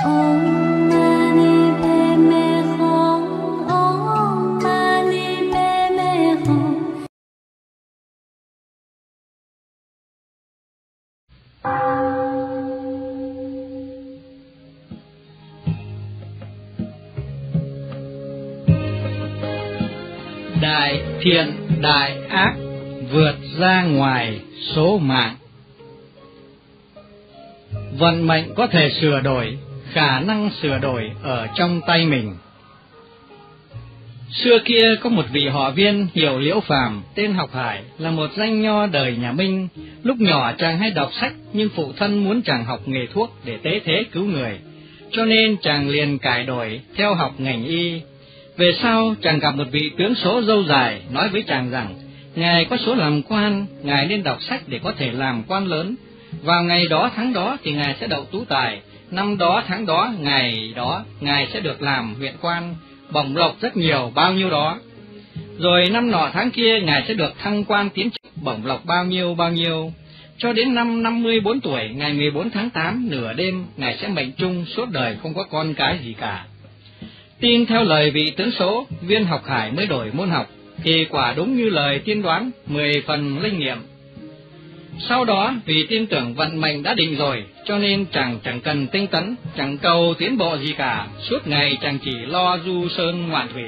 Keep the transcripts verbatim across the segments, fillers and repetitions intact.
Đại thiện đại ác vượt ra ngoài số mạng. Vận mệnh có thể sửa đổi, khả năng sửa đổi ở trong tay mình. Xưa kia có một vị họ Viên hiệu Liễu Phàm, tên Học Hải, là một danh nho đời nhà Minh. Lúc nhỏ chàng hay đọc sách, nhưng phụ thân muốn chàng học nghề thuốc để tế thế cứu người, cho nên chàng liền cải đổi theo học ngành y. Về sau chàng gặp một vị tướng số râu dài, nói với chàng rằng ngài có số làm quan, ngài nên đọc sách để có thể làm quan lớn. Vào ngày đó tháng đó thì ngài sẽ đậu tú tài, năm đó tháng đó ngày đó ngài sẽ được làm huyện quan, bổng lộc rất nhiều, bao nhiêu đó. Rồi năm nọ tháng kia ngài sẽ được thăng quan tiến chức, bổng lộc bao nhiêu bao nhiêu. Cho đến năm năm mươi bốn tuổi, ngày mười bốn tháng tám nửa đêm, ngài sẽ mệnh chung suốt đời không có con cái gì cả. Tin theo lời vị tướng số, Viên Học Hải mới đổi môn học, thì quả đúng như lời tiên đoán, mười phần linh nghiệm. Sau đó vì tin tưởng vận mệnh đã định rồi, cho nên chàng chẳng cần tinh tấn, chẳng cầu tiến bộ gì cả, suốt ngày chàng chỉ lo du sơn ngoạn thủy.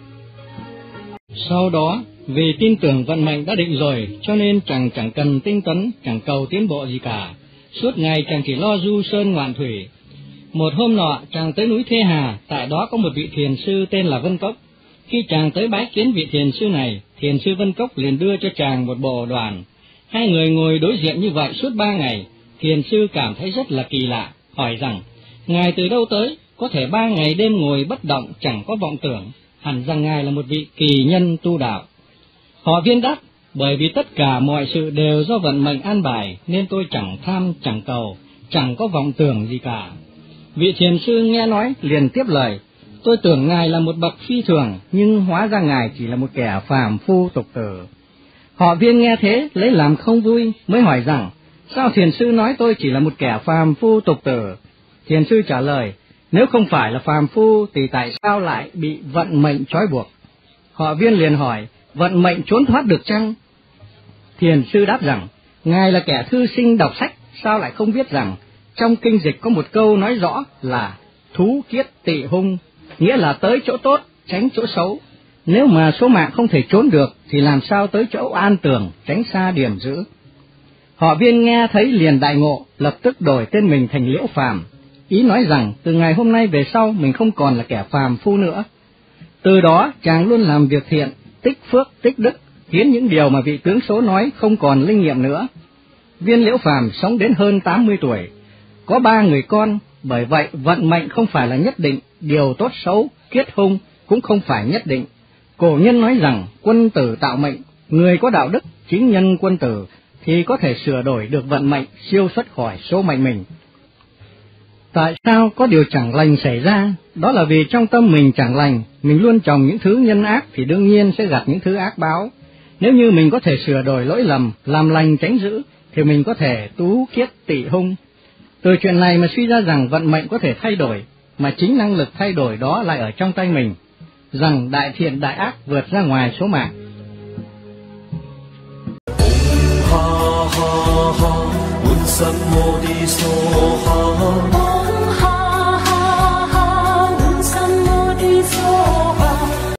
Sau đó vì tin tưởng vận mệnh đã định rồi, cho nên chàng chẳng cần tinh tấn, chẳng cầu tiến bộ gì cả, suốt ngày chàng chỉ lo du sơn ngoạn thủy. Một hôm nọ chàng tới núi Thế Hà, tại đó có một vị thiền sư tên là Vân Cốc. Khi chàng tới bái kiến vị thiền sư này, thiền sư Vân Cốc liền đưa cho chàng một bộ đoàn. Hai người ngồi đối diện như vậy suốt ba ngày. Thiền sư cảm thấy rất là kỳ lạ, hỏi rằng ngài từ đâu tới, có thể ba ngày đêm ngồi bất động, chẳng có vọng tưởng, hẳn rằng ngài là một vị kỳ nhân tu đạo. Họ Viên đáp, bởi vì tất cả mọi sự đều do vận mệnh an bài, nên tôi chẳng tham chẳng cầu, chẳng có vọng tưởng gì cả. Vị thiền sư nghe nói liền tiếp lời, tôi tưởng ngài là một bậc phi thường, nhưng hóa ra ngài chỉ là một kẻ phàm phu tục tử. Họ Viên nghe thế lấy làm không vui, mới hỏi rằng sao thiền sư nói tôi chỉ là một kẻ phàm phu tục tử? Thiền sư trả lời, nếu không phải là phàm phu thì tại sao lại bị vận mệnh trói buộc? Họ Viên liền hỏi, vận mệnh trốn thoát được chăng? Thiền sư đáp rằng, ngài là kẻ thư sinh đọc sách, sao lại không biết rằng trong kinh dịch có một câu nói rõ là thú kiết tị hung, nghĩa là tới chỗ tốt, tránh chỗ xấu. Nếu mà số mạng không thể trốn được, thì làm sao tới chỗ an tường, tránh xa điểm dữ. Họ Viên nghe thấy liền đại ngộ, lập tức đổi tên mình thành Liễu Phàm, ý nói rằng từ ngày hôm nay về sau mình không còn là kẻ phàm phu nữa. Từ đó chàng luôn làm việc thiện, tích phước, tích đức, khiến những điều mà vị tướng số nói không còn linh nghiệm nữa. Viên Liễu Phàm sống đến hơn tám mươi tuổi, có ba người con, bởi vậy vận mệnh không phải là nhất định, điều tốt xấu, kiết hung cũng không phải nhất định. Cổ nhân nói rằng quân tử tạo mệnh, người có đạo đức, chính nhân quân tử thì có thể sửa đổi được vận mệnh, siêu xuất khỏi số mệnh mình. Tại sao có điều chẳng lành xảy ra? Đó là vì trong tâm mình chẳng lành, mình luôn trồng những thứ nhân ác thì đương nhiên sẽ gặt những thứ ác báo. Nếu như mình có thể sửa đổi lỗi lầm, làm lành tránh dữ, thì mình có thể tú kiết tị hung. Từ chuyện này mà suy ra rằng vận mệnh có thể thay đổi, mà chính năng lực thay đổi đó lại ở trong tay mình, rằng đại thiện đại ác vượt ra ngoài số mạng. Ha ha ha,